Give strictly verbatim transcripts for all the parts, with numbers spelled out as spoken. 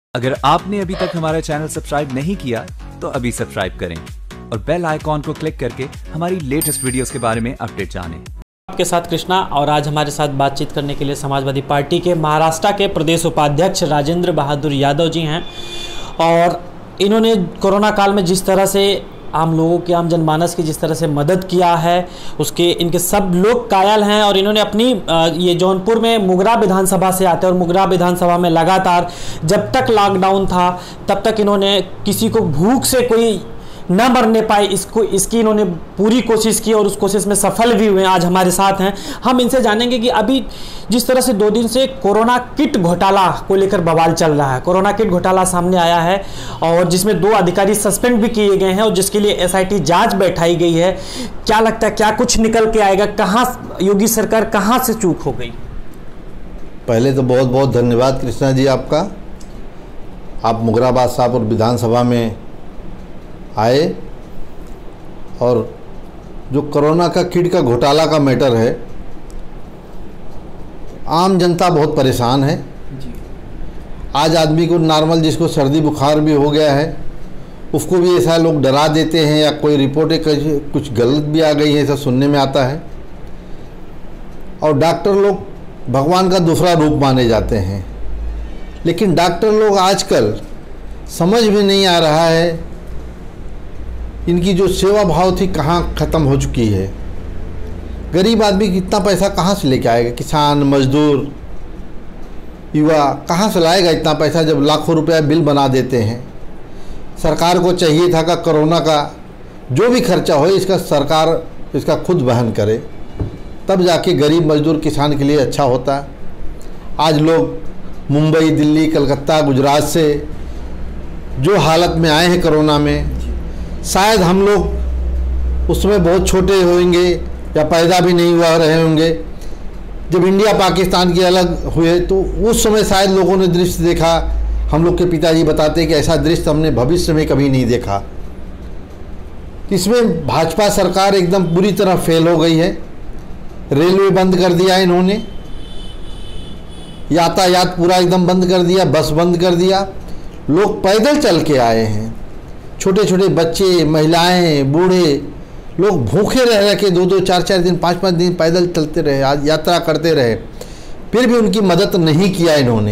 अगर आपने अभी तक हमारा चैनल सब्सक्राइब नहीं किया तो अभी सब्सक्राइब करें और बेल आइकॉन को क्लिक करके हमारी लेटेस्ट वीडियोस के बारे में अपडेट जानें। आपके साथ कृष्णा और आज हमारे साथ बातचीत करने के लिए समाजवादी पार्टी के महाराष्ट्र के प्रदेश उपाध्यक्ष राजेंद्र बहादुर यादव जी हैं। और इन्होंने कोरोना काल में जिस तरह से आम लोगों की, आम जनमानस की जिस तरह से मदद किया है, उसके इनके सब लोग कायल हैं। और इन्होंने अपनी ये जौनपुर में मुगरा विधानसभा से आते हैं और मुगरा विधानसभा में लगातार जब तक लॉकडाउन था तब तक इन्होंने किसी को भूख से कोई न मरने पाए, इसको इसकी इन्होंने पूरी कोशिश की और उस कोशिश में सफल भी हुए। आज हमारे साथ हैं, हम इनसे जानेंगे कि अभी जिस तरह से दो दिन से कोरोना किट घोटाला को लेकर बवाल चल रहा है, कोरोना किट घोटाला सामने आया है और जिसमें दो अधिकारी सस्पेंड भी किए गए हैं और जिसके लिए एसआईटी जांच बैठाई गई है। क्या लगता है, क्या कुछ निकल के आएगा? कहाँ योगी सरकार कहाँ से चूक हो गई? पहले तो बहुत बहुत धन्यवाद कृष्णा जी आपका। आप मुगराबाद साहब और विधानसभा में आए और जो कोरोना का किट का घोटाला का मैटर है, आम जनता बहुत परेशान है जी। आज आदमी को नॉर्मल, जिसको सर्दी बुखार भी हो गया है, उसको भी ऐसा लोग डरा देते हैं या कोई रिपोर्टें कुछ गलत भी आ गई है, ऐसा सुनने में आता है। और डॉक्टर लोग भगवान का दूसरा रूप माने जाते हैं, लेकिन डॉक्टर लोग आजकल समझ में नहीं आ रहा है इनकी जो सेवा भाव थी कहाँ ख़त्म हो चुकी है। गरीब आदमी कितना पैसा कहाँ से लेके आएगा? किसान, मजदूर, युवा कहाँ से लाएगा इतना पैसा जब लाखों रुपया बिल बना देते हैं। सरकार को चाहिए था कि कोरोना का जो भी खर्चा हो इसका सरकार इसका खुद वहन करे, तब जाके गरीब मजदूर किसान के लिए अच्छा होता। आज लोग मुंबई, दिल्ली, कलकत्ता, गुजरात से जो हालत में आए हैं कोरोना में, शायद हम लोग उसमें बहुत छोटे होंगे या पैदा भी नहीं हुआ रहे होंगे। जब इंडिया पाकिस्तान की अलग हुए तो उस समय शायद लोगों ने दृश्य देखा। हम लोग के पिताजी बताते कि ऐसा दृश्य हमने भविष्य में कभी नहीं देखा। इसमें भाजपा सरकार एकदम बुरी तरह फेल हो गई है। रेलवे बंद कर दिया इन्होंने, यातायात पूरा एकदम बंद कर दिया, बस बंद कर दिया। लोग पैदल चल के आए हैं, छोटे छोटे बच्चे, महिलाएं, बूढ़े लोग भूखे रह रह के दो दो चार चार दिन, पाँच पाँच दिन पैदल चलते रहे, आज यात्रा करते रहे, फिर भी उनकी मदद नहीं किया इन्होंने।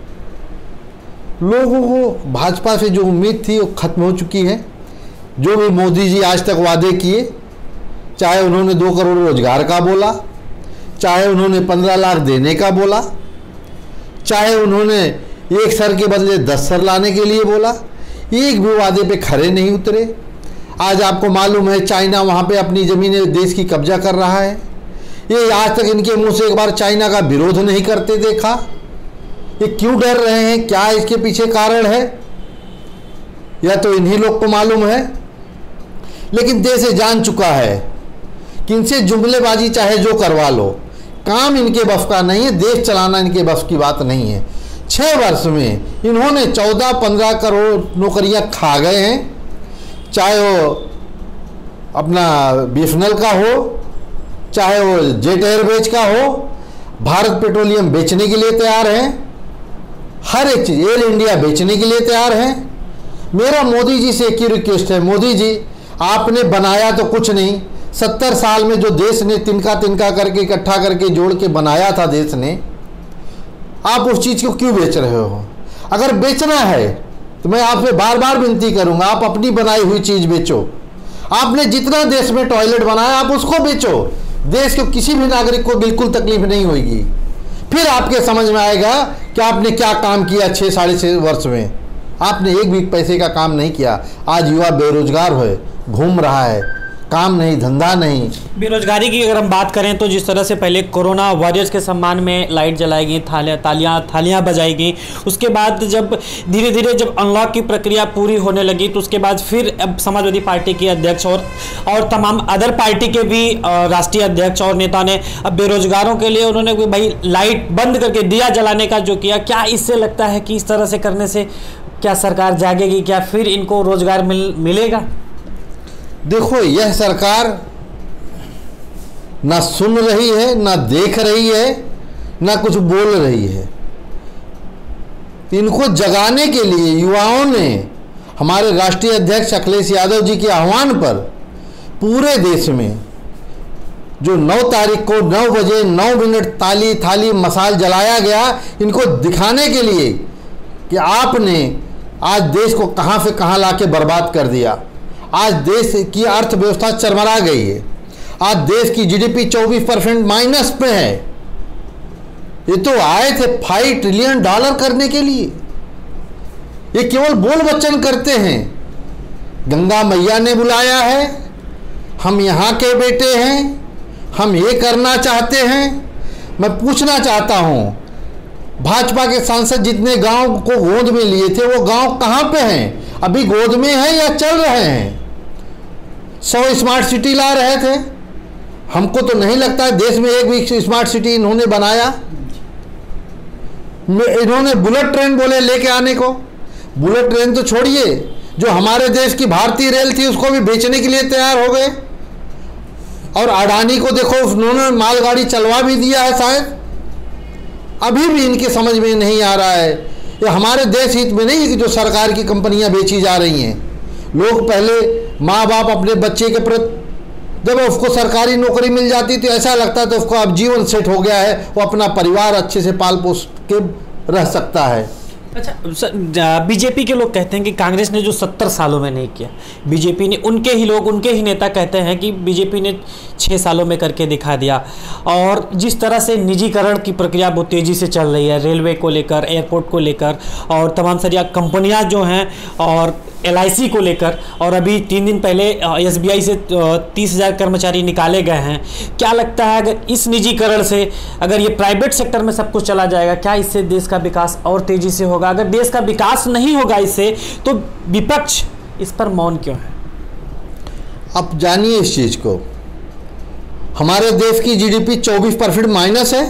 लोगों को भाजपा से जो उम्मीद थी वो खत्म हो चुकी है। जो भी मोदी जी आज तक वादे किए, चाहे उन्होंने दो करोड़ रोजगार का बोला, चाहे उन्होंने पंद्रह लाख देने का बोला, चाहे उन्होंने एक सर के बदले दस सर लाने के लिए बोला, एक भी वादे पे खरे नहीं उतरे। आज आपको मालूम है चाइना वहाँ पे अपनी ज़मीनें देश की कब्जा कर रहा है। ये आज तक इनके मुंह से एक बार चाइना का विरोध नहीं करते देखा। ये क्यों डर रहे हैं? क्या इसके पीछे कारण है? या तो इन्हीं लोग को मालूम है। लेकिन देश जान चुका है कि इनसे जुमलेबाजी चाहे जो करवा लो, काम इनके बस का नहीं है। देश चलाना इनके बस की बात नहीं है। छः वर्ष में इन्होंने चौदह पंद्रह करोड़ नौकरियां खा गए हैं, चाहे वो अपना बीएसएनएल का हो, चाहे वो जेट एयरवेज का हो। भारत पेट्रोलियम बेचने के लिए तैयार हैं, हर एक चीज़। एयर इंडिया बेचने के लिए तैयार हैं। मेरा मोदी जी से एक ही रिक्वेस्ट है, मोदी जी आपने बनाया तो कुछ नहीं, सत्तर साल में जो देश ने तिनका तिनका करके इकट्ठा करके जोड़ के बनाया था देश ने, आप उस चीज़ को क्यों बेच रहे हो? अगर बेचना है तो मैं आपसे बार बार विनती करूंगा, आप अपनी बनाई हुई चीज़ बेचो। आपने जितना देश में टॉयलेट बनाया आप उसको बेचो। देश के किसी भी नागरिक को बिल्कुल तकलीफ नहीं होगी। फिर आपके समझ में आएगा कि आपने क्या काम किया छः साढ़े छः वर्ष में। आपने एक भी पैसे का काम नहीं किया। आज युवा बेरोजगार है, घूम रहा है, काम नहीं, धंधा नहीं। बेरोजगारी की अगर हम बात करें तो जिस तरह से पहले कोरोना वॉरियर्स के सम्मान में लाइट जलाई गई, थालियाँ तालियाँ थालियाँ बजाई गई, उसके बाद जब धीरे धीरे जब अनलॉक की प्रक्रिया पूरी होने लगी तो उसके बाद फिर अब समाजवादी पार्टी के अध्यक्ष और और तमाम अदर पार्टी के भी राष्ट्रीय अध्यक्ष और नेता ने अब बेरोजगारों के लिए उन्होंने भाई लाइट बंद करके दिया जलाने का जो किया। क्या इससे लगता है कि इस तरह से करने से क्या सरकार जागेगी? क्या फिर इनको रोजगार मिल मिलेगा? देखो, यह सरकार ना सुन रही है, ना देख रही है, ना कुछ बोल रही है। इनको जगाने के लिए युवाओं ने हमारे राष्ट्रीय अध्यक्ष अखिलेश यादव जी के आह्वान पर पूरे देश में जो नौ तारीख को नौ बजे नौ मिनट ताली थाली मसाल जलाया गया, इनको दिखाने के लिए कि आपने आज देश को कहां से कहां लाके बर्बाद कर दिया। आज देश की अर्थव्यवस्था चरमरा गई है। आज देश की जीडीपी चौबीस परसेंट माइनस पे है। ये तो आए थे फाइव ट्रिलियन डॉलर करने के लिए, ये केवल बोल वचन करते हैं। गंगा मैया ने बुलाया है, हम यहाँ के बेटे हैं, हम ये करना चाहते हैं। मैं पूछना चाहता हूँ, भाजपा के सांसद जितने गांव को गोद में लिए थे वो गांव कहाँ पे हैं? अभी गोद में हैं या चल रहे हैं? सौ स्मार्ट सिटी ला रहे थे, हमको तो नहीं लगता है देश में एक भी स्मार्ट सिटी इन्होंने बनाया। इन्होंने बुलेट ट्रेन बोले लेके आने को, बुलेट ट्रेन तो छोड़िए, जो हमारे देश की भारतीय रेल थी उसको भी बेचने के लिए तैयार हो गए। और अडानी को देखो, उन्होंने मालगाड़ी चलवा भी दिया है शायद। अभी भी इनके समझ में नहीं आ रहा है, ये हमारे देश हित में नहीं है कि जो सरकार की कंपनियां बेची जा रही हैं। लोग पहले माँ बाप अपने बच्चे के प्रति जब उसको सरकारी नौकरी मिल जाती तो ऐसा लगता है तो उसको अब जीवन सेट हो गया है, वो अपना परिवार अच्छे से पाल पोस के रह सकता है। अच्छा, बीजेपी के लोग कहते हैं कि कांग्रेस ने जो सत्तर सालों में नहीं किया, बीजेपी ने, उनके ही लोग, उनके ही नेता कहते हैं कि बीजेपी ने छः सालों में करके दिखा दिया। और जिस तरह से निजीकरण की प्रक्रिया बहुत तेज़ी से चल रही है, रेलवे को लेकर, एयरपोर्ट को लेकर, और तमाम सारी कंपनियां जो हैं, और एल आई सी को लेकर, और अभी तीन दिन पहले एस बी आई से तीस हज़ार कर्मचारी निकाले गए हैं। क्या लगता है, अगर इस निजीकरण से, अगर ये प्राइवेट सेक्टर में सब कुछ चला जाएगा, क्या इससे देश का विकास और तेज़ी से होगा? अगर देश का विकास नहीं होगा इससे, तो विपक्ष इस पर मौन क्यों है? अब जानिए इस चीज़ को, हमारे देश की जीडीपी चौबीस परसेंट माइनस है,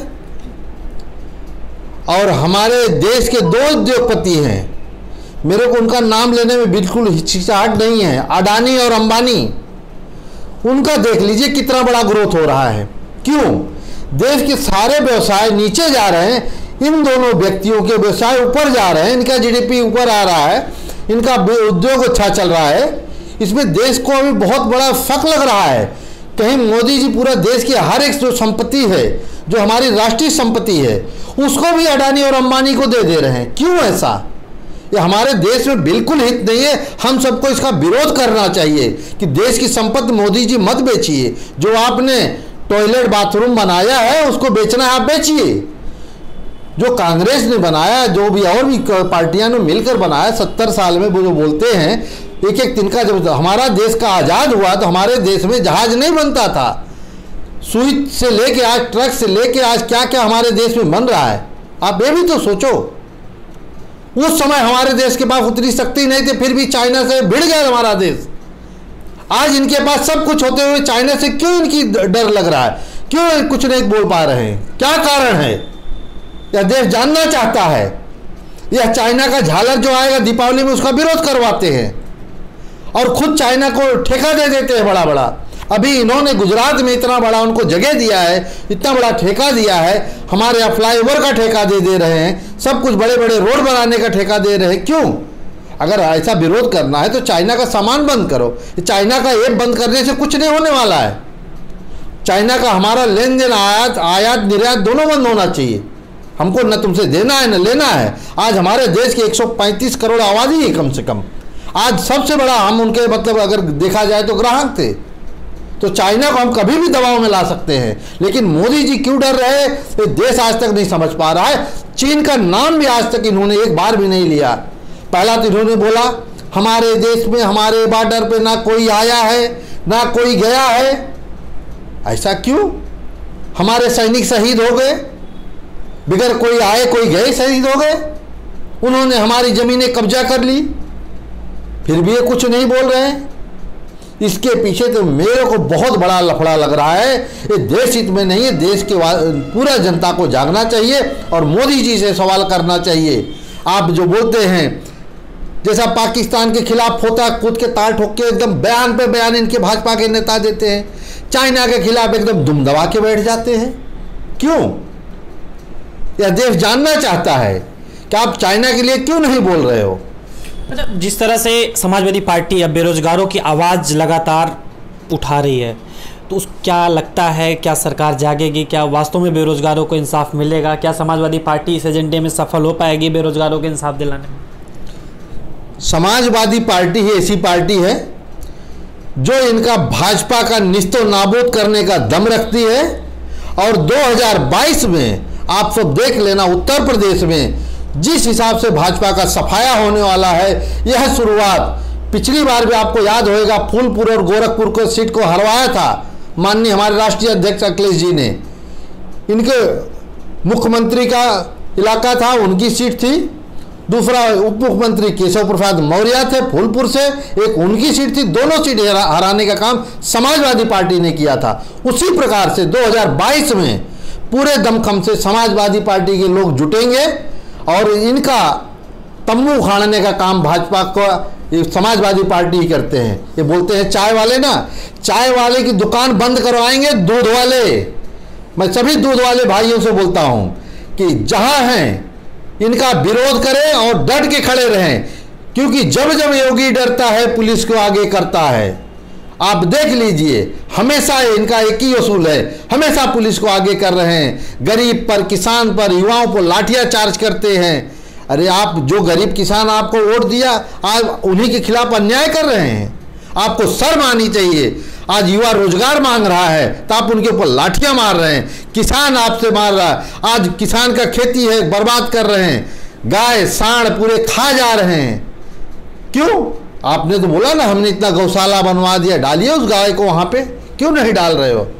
और हमारे देश के दो उद्योगपति हैं, मेरे को उनका नाम लेने में बिल्कुल हिचकिचाहट नहीं है, अडानी और अंबानी। उनका देख लीजिए कितना बड़ा ग्रोथ हो रहा है। क्यों? देश के सारे व्यवसाय नीचे जा रहे हैं, इन दोनों व्यक्तियों के व्यवसाय ऊपर जा रहे हैं, इनका जीडीपी ऊपर आ रहा है, इनका उद्योग अच्छा चल रहा है। इसमें देश को अभी बहुत बड़ा फक लग रहा है। कहीं मोदी जी पूरा देश की हर एक जो संपत्ति है, जो हमारी राष्ट्रीय संपत्ति है, उसको भी अडानी और अंबानी को दे दे रहे हैं। क्यों ऐसा? ये हमारे देश में बिल्कुल हित नहीं है। हम सबको इसका विरोध करना चाहिए कि देश की संपत्ति मोदी जी मत बेचिए। जो आपने टॉयलेट बाथरूम बनाया है उसको बेचना है, आप बेचिए। जो कांग्रेस ने बनाया, जो भी और भी पार्टियां ने मिलकर बनाया सत्तर साल में, वो जो बोलते हैं एक एक तिनका, जब हमारा देश का आज़ाद हुआ तो हमारे देश में जहाज नहीं बनता था। सुई से लेके आज, ट्रक से लेके आज क्या क्या हमारे देश में बन रहा है, आप ये भी तो सोचो। उस समय हमारे देश के पास उतनी शक्ति नहीं थी, फिर भी चाइना से भिड़ गया हमारा देश। आज इनके पास सब कुछ होते हुए चाइना से क्यों इनकी डर लग रहा है? क्यों कुछ नहीं बोल पा रहे हैं? क्या कारण है? यह देश जानना चाहता है। यह चाइना का झालर जो आएगा दीपावली में, उसका विरोध करवाते हैं और खुद चाइना को ठेका दे देते हैं बड़ा बड़ा। अभी इन्होंने गुजरात में इतना बड़ा उनको जगह दिया है, इतना बड़ा ठेका दिया है, हमारे यहाँ फ्लाईओवर का ठेका दे दे रहे हैं, सब कुछ बड़े बड़े रोड बनाने का ठेका दे रहे हैं। क्यों? अगर ऐसा विरोध करना है तो चाइना का सामान बंद करो। चाइना का ऐप बंद करने से कुछ नहीं होने वाला है। चाइना का हमारा लेन देन, आयात आयात निर्यात दोनों बंद होना चाहिए। हमको न तुमसे देना है न लेना है। आज हमारे देश की एक सौ पैंतीस करोड़ आबादी है कम से कम। आज सबसे बड़ा हम उनके, मतलब अगर देखा जाए तो ग्राहक थे। तो चाइना को हम कभी भी दबाव में ला सकते हैं, लेकिन मोदी जी क्यों डर रहे, ये देश आज तक नहीं समझ पा रहा है। चीन का नाम भी आज तक इन्होंने एक बार भी नहीं लिया। पहला तो इन्होंने बोला हमारे देश में, हमारे बॉर्डर पे ना कोई आया है ना कोई गया है। ऐसा क्यों? हमारे सैनिक शहीद हो गए, बिगर कोई आए कोई गए शहीद हो गए। उन्होंने हमारी जमीनें कब्जा कर ली, फिर भी ये कुछ नहीं बोल रहे हैं। इसके पीछे तो मेरे को बहुत बड़ा लफड़ा लग रहा है। ये देश हित में नहीं है। देश के पूरा जनता को जागना चाहिए और मोदी जी से सवाल करना चाहिए। आप जो बोलते हैं, जैसा पाकिस्तान के खिलाफ होता कूद के ताल ठोक के एकदम बयान पे बयान इनके भाजपा के नेता देते हैं, चाइना के खिलाफ एकदम दुम दबा के बैठ जाते हैं। क्यों? यह देश जानना चाहता है कि आप चाइना के लिए क्यों नहीं बोल रहे हो। मतलब जिस तरह से समाजवादी पार्टी अब बेरोजगारों की आवाज़ लगातार उठा रही है, तो उस क्या लगता है, क्या सरकार जागेगी, क्या वास्तव में बेरोजगारों को इंसाफ मिलेगा, क्या समाजवादी पार्टी इस एजेंडे में सफल हो पाएगी बेरोजगारों को इंसाफ दिलाने में? समाजवादी पार्टी ही ऐसी पार्टी है जो इनका भाजपा का निस्तो नाबूद करने का दम रखती है। और दो हज़ार बाईस में आप सब देख लेना, उत्तर प्रदेश में जिस हिसाब से भाजपा का सफाया होने वाला है, यह शुरुआत पिछली बार भी आपको याद होगा, फूलपुर और गोरखपुर को सीट को हरवाया था माननीय हमारे राष्ट्रीय अध्यक्ष अखिलेश जी ने। इनके मुख्यमंत्री का इलाका था, उनकी सीट थी। दूसरा उप मुख्यमंत्री केशव प्रसाद मौर्य थे फूलपुर से, एक उनकी सीट थी। दोनों सीट हराने का काम समाजवादी पार्टी ने किया था। उसी प्रकार से दो हज़ार बाईस में पूरे दमखम से समाजवादी पार्टी के लोग जुटेंगे और इनका तम्बू उखाड़ने का काम भाजपा को समाजवादी पार्टी ही करते हैं। ये बोलते हैं चाय वाले ना, चाय वाले की दुकान बंद करवाएंगे दूध वाले। मैं सभी दूध वाले भाइयों से बोलता हूं कि जहां हैं इनका विरोध करें और डट के खड़े रहें, क्योंकि जब जब योगी डरता है पुलिस को आगे करता है। आप देख लीजिए, हमेशा इनका एक ही उसूल है, हमेशा पुलिस को आगे कर रहे हैं। गरीब पर, किसान पर, युवाओं पर लाठियां चार्ज करते हैं। अरे आप जो गरीब किसान आपको वोट दिया, आज उन्हीं के खिलाफ अन्याय कर रहे हैं। आपको शर्म आनी चाहिए। आज युवा रोजगार मांग रहा है तो आप उनके ऊपर लाठियां मार रहे हैं। किसान आपसे मार रहा है, आज किसान का खेती है बर्बाद कर रहे हैं। गाय सांड पूरे खा जा रहे हैं। क्यों? आपने तो बोला ना हमने इतना गौशाला बनवा दिया, डालिए उस गाय को वहां पे, क्यों नहीं डाल रहे हो?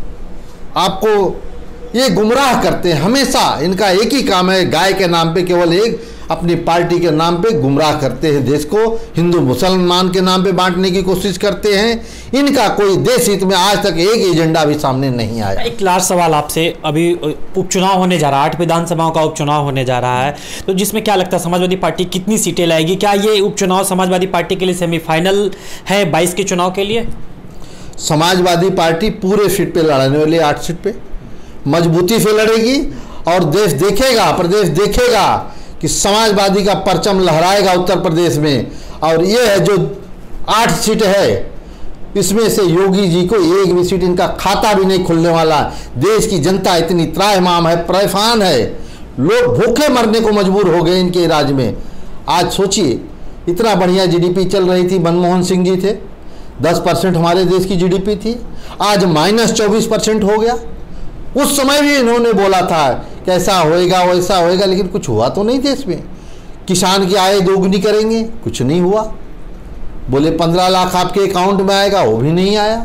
आपको ये गुमराह करते हैं हमेशा। इनका एक ही काम है, गाय के नाम पे, केवल एक अपनी पार्टी के नाम पे गुमराह करते हैं देश को, हिंदू मुसलमान के नाम पे बांटने की कोशिश करते हैं। इनका कोई देश हित में आज तक एक एजेंडा भी सामने नहीं आया। एक लास्ट सवाल आपसे, अभी उपचुनाव होने जा रहा है, आठ विधानसभाओं का उपचुनाव होने जा रहा है, तो जिसमें क्या लगता है समाजवादी पार्टी कितनी सीटें लाएगी? क्या ये उपचुनाव समाजवादी पार्टी के लिए सेमीफाइनल है बाईस के चुनाव के लिए? समाजवादी पार्टी पूरे सीट पे लड़ने वाली, आठ सीट पे मजबूती से लड़ेगी और देश देखेगा, प्रदेश देखेगा कि समाजवादी का परचम लहराएगा उत्तर प्रदेश में। और ये है जो आठ सीट है, इसमें से योगी जी को एक भी सीट, इनका खाता भी नहीं खुलने वाला। देश की जनता इतनी त्राहिमाम है, परेशान है, लोग भूखे मरने को मजबूर हो गए इनके राज में। आज सोचिए, इतना बढ़िया जीडीपी चल रही थी, मनमोहन सिंह जी थे, दस परसेंट हमारे देश की जीडीपी थी, आज माइनस चौबीस परसेंट हो गया। उस समय भी इन्होंने बोला था कैसा होएगा वैसा होएगा, लेकिन कुछ हुआ तो नहीं देश में। किसान की आय दोगुनी करेंगे, कुछ नहीं हुआ। बोले पंद्रह लाख आपके अकाउंट में आएगा, वो भी नहीं आया।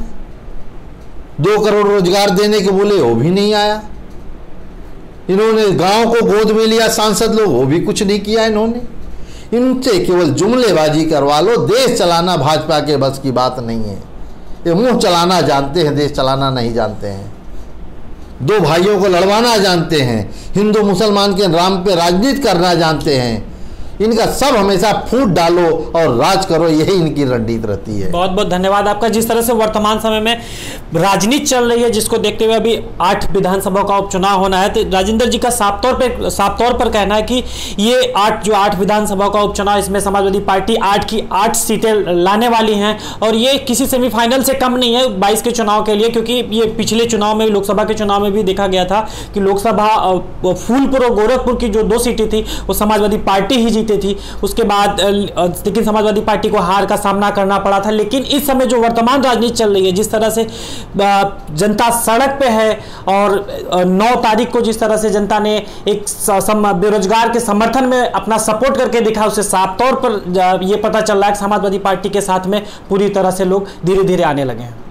दो करोड़ रोजगार देने के बोले, वो भी नहीं आया। इन्होंने गांव को गोद में लिया सांसद लोग, वो भी कुछ नहीं किया इन्होंने। इनसे केवल जुमलेबाजी करवा लो। देश चलाना भाजपा के बस की बात नहीं है। ये मुंह चलाना जानते हैं, देश चलाना नहीं जानते हैं। दो भाइयों को लड़वाना जानते हैं, हिंदू मुसलमान के नाम पे राजनीति करना जानते हैं। इनका सब हमेशा फूट डालो और राज करो, यही इनकी रणनीति रहती है। बहुत बहुत धन्यवाद आपका। जिस तरह से वर्तमान समय में राजनीति चल रही है, जिसको देखते हुए अभी आठ विधानसभा का उपचुनाव होना है, तो राजेंद्र जी का साफ तौर पे साफ तौर पर कहना है कि ये आठ जो आठ विधानसभा का उपचुनाव, इसमें समाजवादी पार्टी आठ की आठ सीटें लाने वाली हैं और ये किसी सेमीफाइनल से कम नहीं है बाईस के चुनाव के लिए, क्योंकि ये पिछले चुनाव में, लोकसभा के चुनाव में भी देखा गया था कि लोकसभा फूलपुर और गोरखपुर की जो दो सीटें थी वो समाजवादी पार्टी ही जीती थी। उसके बाद लेकिन समाजवादी पार्टी को हार का सामना करना पड़ा था। लेकिन इस समय जो वर्तमान राजनीति चल रही है, जिस तरह से जनता सड़क पे है और नौ तारीख को जिस तरह से जनता ने एक बेरोजगार के समर्थन में अपना सपोर्ट करके दिखा, उससे साफ तौर पर यह पता चल रहा है कि समाजवादी पार्टी के साथ में पूरी तरह से लोग धीरे धीरे आने लगे हैं।